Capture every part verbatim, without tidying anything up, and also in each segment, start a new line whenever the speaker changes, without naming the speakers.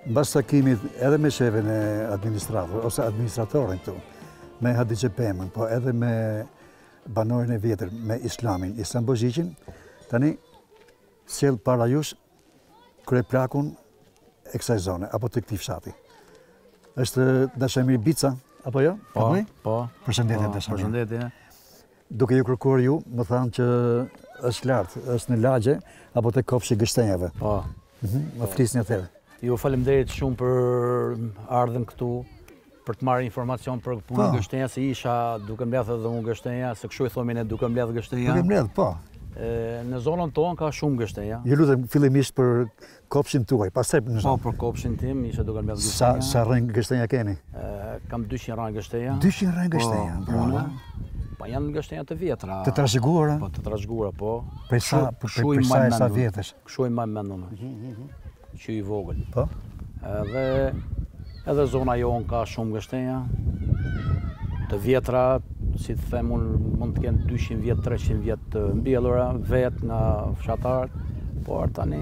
Mbas takimit edhe me shefin e administrator, ose administratorin këtu, me Hadiqe Pemën, po edhe me banorin e vjetër, me Islamin, Islam Bozhiqin, tani sjell para jush kryeplakun e kësaj zone, apo të këtij fshati. Është Dashamir Bica, apo jo?
Po, po.
Përshëndetje Dashamir.
Përshëndetje.
Duke ju kërkuar ju, më thanë që është lartë, është në lagje, apo te kopshi gështenjave.
Po.
Më flisni atëherë.
Ju faleminderit shumë për ardhen këtu, për të marrë informacion për punën e gështenja, se isha duke mbledh edhe unë gështenja, se kështu i thomin e duke mbledh gështenja.
Duke mbledh, po.
Në zonën tonë ka shumë gështenja.
Ju lutem fillimisht për kopshin tuaj, pastaj në
Po, për kopshin tim isha duke mbledh gështenja.
Sa sa rrën gështenja keni?
Kam dyqind rrën gështenja.
dyqind rrën gështenja, bravo.
Pa janë gështenja të vjetra.
Të trashëguara?
Po, të trashëguara, po.
Prej sa, prej sa e sa vjetësh?
Kështu i më mendon. Që i vogël.
Po?
Edhe edhe zona jonë ka shumë gështenja. Të vjetra, si të them unë, mund të kenë dyqind vjet, treqind vjet të mbjellura vetë nga fshatarët, por tani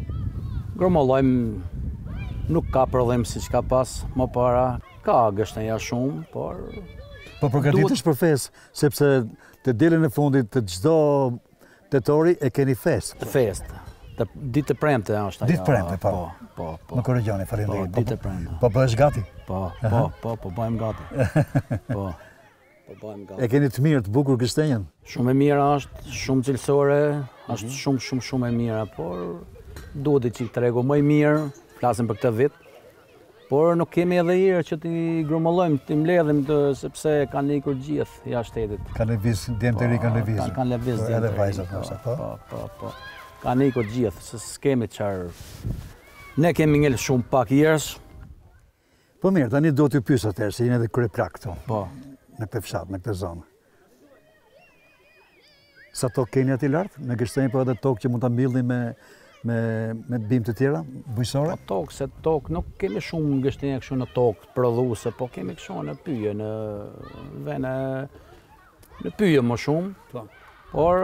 gromollojmë, nuk ka prodhim siç ka pas më para. Ka gështenja shumë, por
po përgatitesh për festë, sepse të dielën e fundit të çdo tetori e keni festë.
Festë. Ditë të premte është ajo.
Ditë premte, po.
Po, po.
Më korrigjoni, faleminderit.
Ditë të premte.
Po bëhesh gati?
Po, po, po, po bëhem gati. Po. Po bëhem gati.
E keni të mirë, të bukur gështenjën?
Shumë e mira është, shumë cilësore, është shumë shumë shumë e mira, por duhet që tregu më i mirë, flasim për këtë vit. Por nuk kemi edhe herë që t'i grumollojmë, t'i mbledhim të, sepse kanë ikur gjithë jashtë shtetit.
Kanë lëviz, djemë të ri kanë lëviz.
Kanë lëviz djemë të ri.
Edhe vajzat nështë, po?
Po, po, po. Kanë ikur gjithë, se s'kemi qarë. Ne kemi ngellë shumë pak njerëz.
Po mirë, tani do t'ju pyes atëherë, se jeni edhe kryeplak këtu.
Po.
Në këtë fshat, në këtë zonë. Sa tokë keni aty lart? Në gështenjë, po edhe tokë që mund ta mbillni me me me bimë të tjera, bujësore?
Po tokë, se tokë nuk kemi shumë gështenja kështu në tokë prodhuese, po kemi kështu në pyje, në vene në pyje më shumë. Po. Por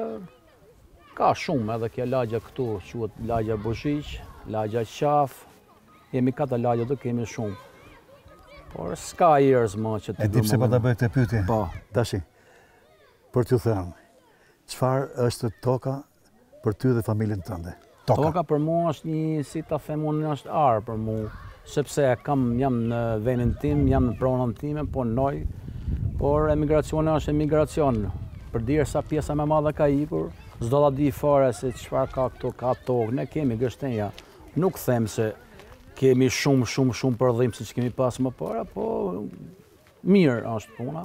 ka shumë edhe kjo lagja këtu, quhet lagja Bozhiq, lagja Qaf. Jemi katër lagja do kemi shumë. Por s'ka njerëz më që të.
E di pse po ta bëj këtë pyetje?
Po.
Tashi. Për t'ju thënë, çfarë është toka për ty dhe familjen tënde? Toka.
Toka për mua është një, si ta them unë, është arë për mua, sepse kam jam në vendin tim, jam në pronën time, punoj, por emigracioni është emigracion. Përderisa pjesa më e madhe ka ikur, s'do ta di fare se çfarë ka këtu, ka tokë, ne kemi gështenja. Nuk them se kemi shumë shumë shumë prodhim siç kemi pas më parë, po mirë është puna.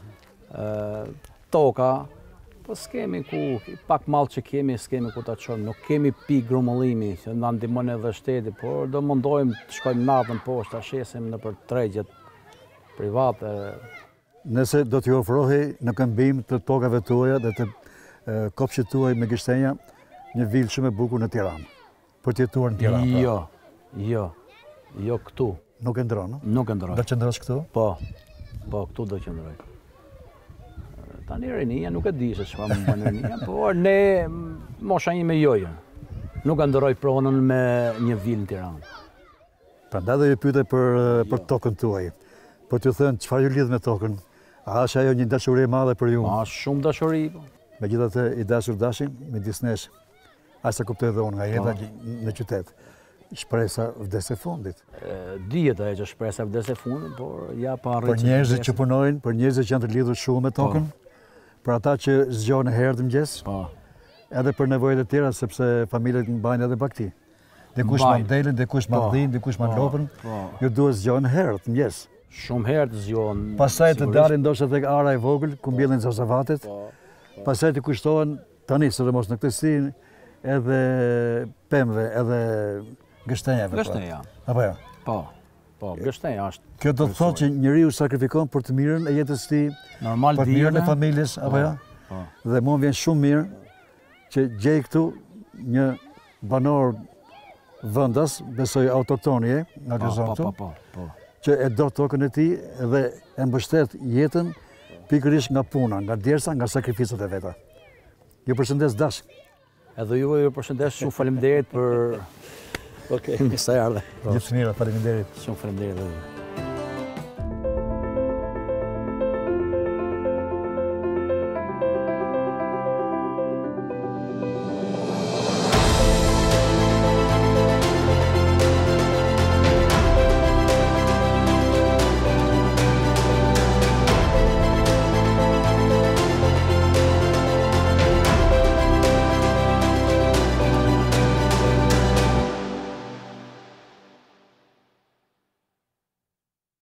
Ë toka, po s'kemi ku, pak mall që kemi, s'kemi ku ta çojmë, nuk kemi pikë grumullimi, që na ndihmon edhe shteti, por do mundojmë të shkojmë natën poshtë, ta shesim nëpër tregjet private.
Nëse do t'ju ofrohej në këmbim të tokave tuaja dhe të kopshit tuaj me gështenja, një vilë shumë e bukur në Tiranë, për të jetuar në Tiranë.
Jo, jo, jo këtu.
Nuk e ndron, no?
Nuk e ndron.
Do qëndrosh këtu?
Po, po, këtu do qëndroj. Tani rinia nuk e di se çfarë më bën rinia, por ne mosha ime joja. Nuk e ndroj pronën me një vilë në Tiranë.
Prandaj do ju pyete për për tokën tuaj. Për t'ju thënë çfarë ju lidh me tokën? A është ajo një dashuri e madhe për ju?
A shumë dashuri.
Megjithatë i dashur dashin midis nesh. Aq sa kuptoj edhe unë nga jeta në qytet. Shpresa vdes e fundit.
Dihet ajo që shpresa vdes e fundit, por ja pa arrit.
Për njerëzit që punojnë, për njerëzit që janë të lidhur shumë me tokën, për ata që zgjohen herë të mëngjes, edhe për nevojat e tjera, sepse familjet mbajnë edhe bakti. Dikush ma delën, dikush ma dhin, dikush ma lopën, ju duhet zgjohen herë të mëngjes.
Shumë herë të zgjohen.
Pastaj të dalin ndoshta tek ara e vogël, ku mbjellin zazavatet. Pastaj të kushtohen tani, sidomos në këtë stin, edhe pemëve, edhe gështenjave.
Gështenja.
Apo jo?
Po, po, gështenja është.
Kjo do të thotë që njeriu sakrifikon për të mirën e jetës së tij,
normal
për të mirën e familjes, apo jo?
Po.
Dhe mua vjen shumë mirë që gjej këtu një banor vendas, besoj autoktoni e, nga kjo zonë këtu.
Po, po, po.
Që e do tokën e tij dhe e mbështet jetën pikërisht nga puna, nga djersa, nga sakrificat e veta. Ju përshëndes dash.
Edhe ju ju përshëndes, shumë faleminderit për Okej, mirë se erdhe.
Gjithë mirë, faleminderit.
Shumë faleminderit.